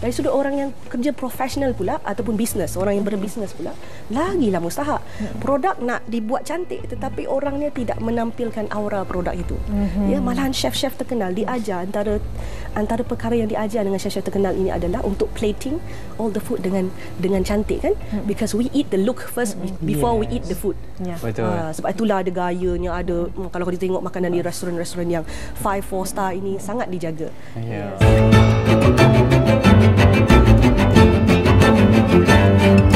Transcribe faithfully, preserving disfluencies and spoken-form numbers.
Dari sudut orang yang kerja profesional pula ataupun bisnes, orang yang berbisnes pula, lagilah mustahak. Produk nak dibuat cantik tetapi orangnya tidak menampilkan aura produk itu. Mm-hmm. Ya, malahan chef-chef terkenal diajar, antara antara perkara yang diajar dengan chef-chef terkenal ini adalah untuk plating all the food dengan dengan cantik kan? Mm-hmm. Because we eat the look first before yes. we eat the food. Yeah. Betul. Uh, sebab itulah ada gayanya, ada hmm, kalau kita tengok makanan di restoran-restoran yang five four star ini sangat dijaga. Yeah. Yes.